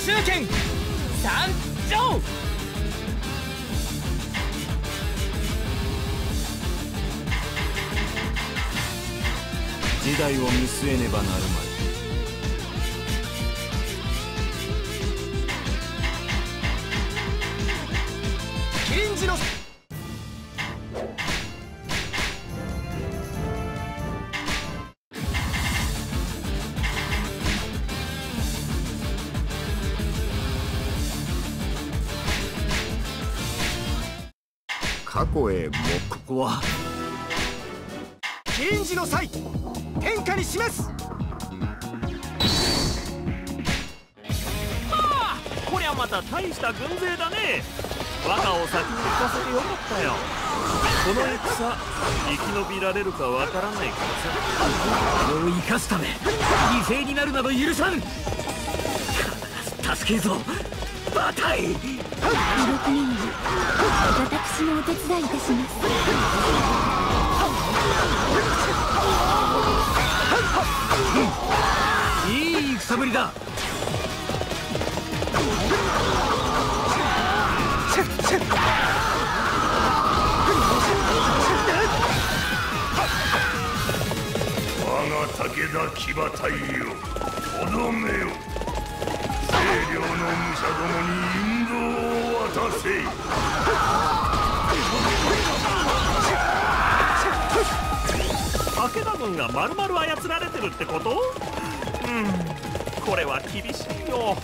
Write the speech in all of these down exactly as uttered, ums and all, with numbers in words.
中堅参上。 時代を見据えねばなるまい。 金次の過去へもここは金次の際天下に示す。 ああ、こりゃまた大した軍勢だね。和歌を先に行かせてよかったよ。この戦生き延びられるかわからないからさ。 これを生かすため犠牲になるなど許さん。必ず助けるぞ馬隊。 動き目に私もお手伝いいたします。 いい戦ぶりだ。 我が武田騎馬隊よ、とどめよ。清涼の武者どもに引導を渡せ。 武田軍が丸々操られてるってこと？うん、これは厳しいよ。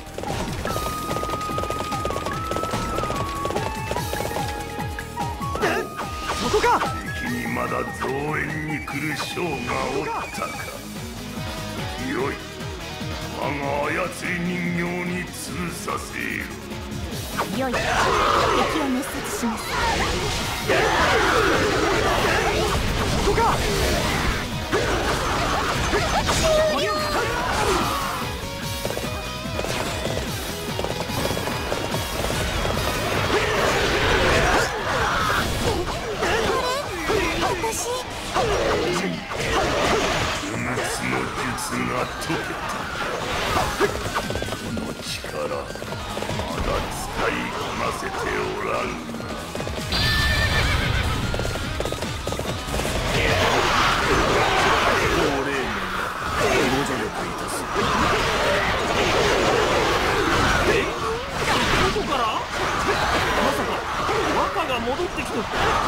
そこか。 敵にまだ増援に来る将がおったか。よい、我が操り人形に通させよ。 よい、敵を滅殺します。 そこか。 私不滅の術が解けた。この力まだ使いこなせておらん。 どこから？まさか和歌が戻ってきた。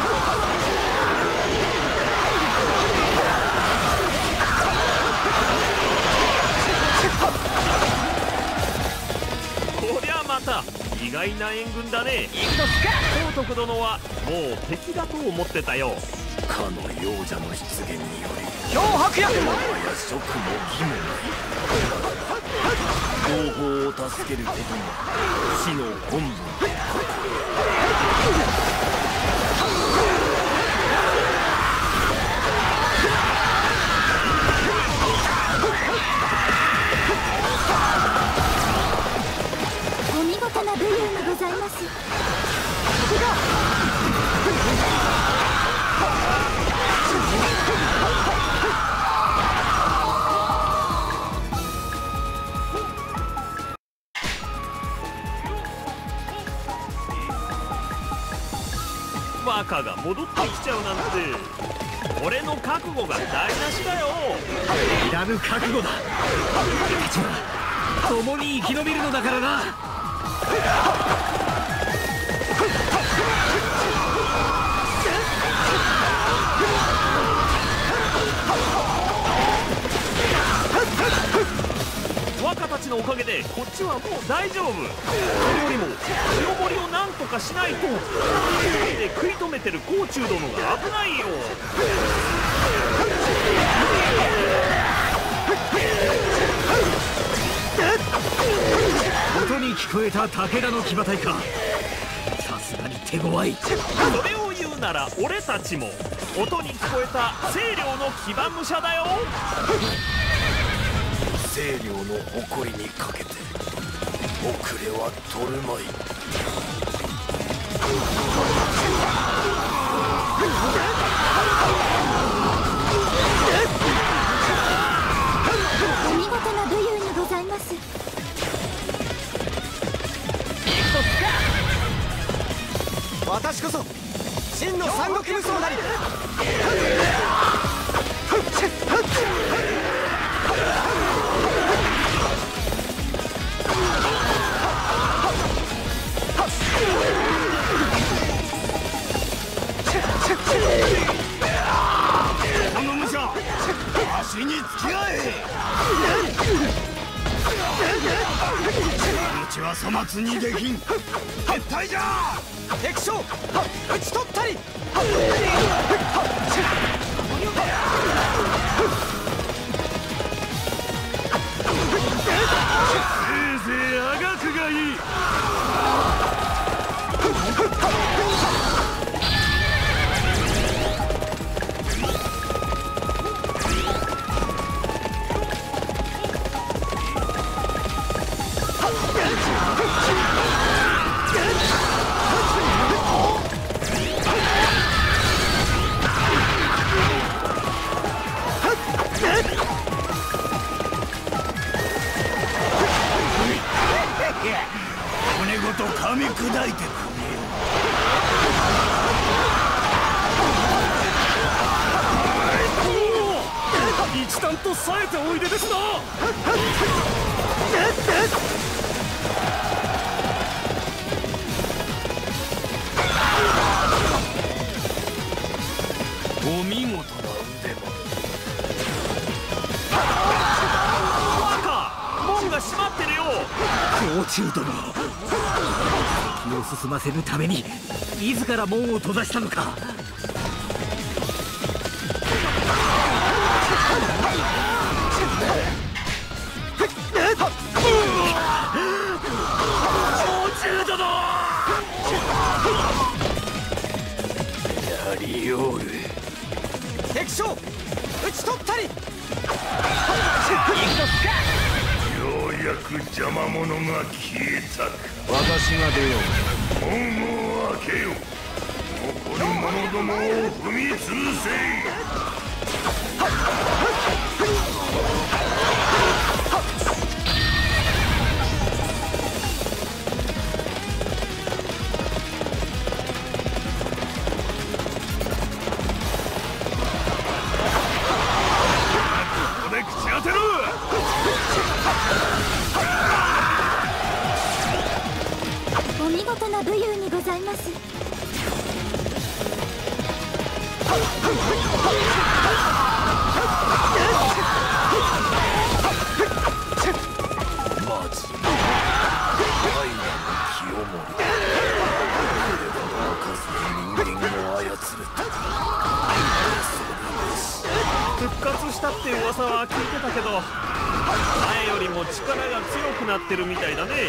こりゃまた意外な援軍だね。皇徳殿はもう敵だと思ってたよ。 かの幼者の出現により漂白薬もはや職も義もない。同胞を助けることが死の本分。 お見事な武勇にございます。 和歌が戻ってきちゃうなんて、俺の覚悟が台無しだよ。 いらぬ覚悟だ。俺たちは共に生き延びるのだからな。 和歌たちのおかげでこっちはもう大丈夫。それよりも強堀をなんとかしないと。一人で食い止めてる甲冑殿が危ないよ。 音に聞こえた武田の騎馬隊か。さすがに手強い。 それを言うなら俺たちも音に聞こえた清涼の騎馬武者だよ。 清涼の誇りにかけて遅れは取るまい。 お見事な武勇にございます。 私こそ真の三国無双なり。 この武者足に付き合え。命は粗末にできん。撤退じゃ。 敵将討ち取ったり。 せいぜいあがくがいい。骨ごと噛み砕いてくれよ。 一段と冴えておいでですな。 お見事な腕前。 バカ、門が閉まってるよ。 甲虫殿、気を進ませるために自ら門を閉ざしたのか。甲虫殿、 やりおる。 敵将討ち取ったり。 ようやく邪魔者が消えたか。 私が出よう。 門を開けよ。残る者どもを踏み潰せ。ここで口当てる。 お見事な武勇にございます。 マジ愛なる清盛。任せて人間を操れた。 復活したって噂は聞いてたけど、前よりも力が強くなってるみたいだね。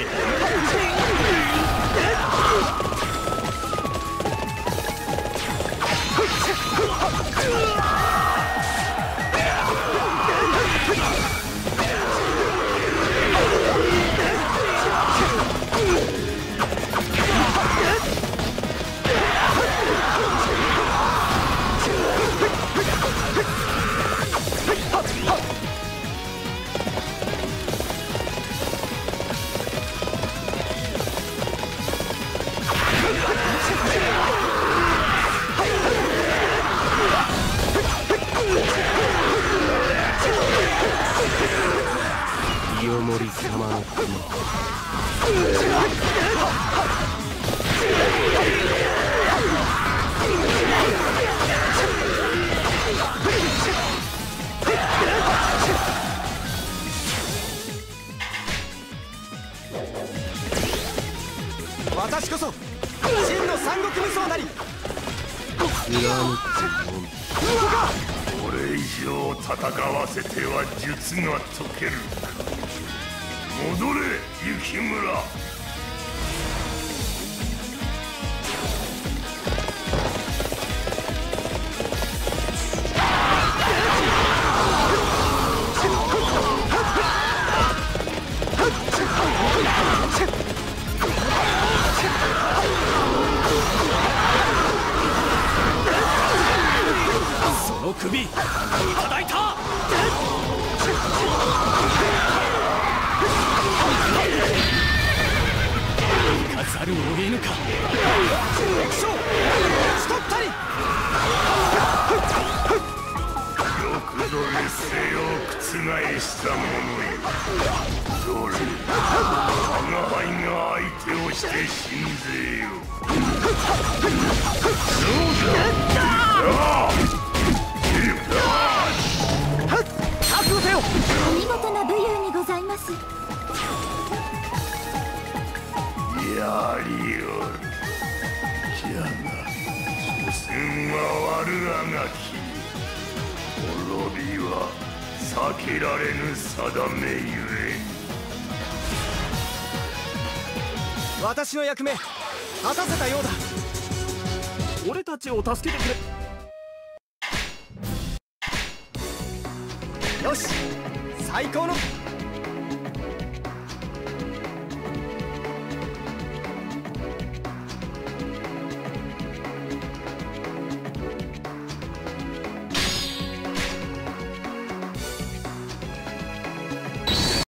清盛様の駒。 私こそ真の三国無双なり。 これ以上戦わせては術が解けるか。戻れ雪村。 その首いただいた。行かざるを得ぬか。 敵将した者よ、どれ我が輩が相手をして死んぜよ。 覚悟せよ。 お見事な武勇にございます。 やりよる。じゃが所詮は悪あがき、滅びは避けられぬ定めゆえに。 私の役目果たせたようだ。 俺たちを助けてくれ。 よし、最高の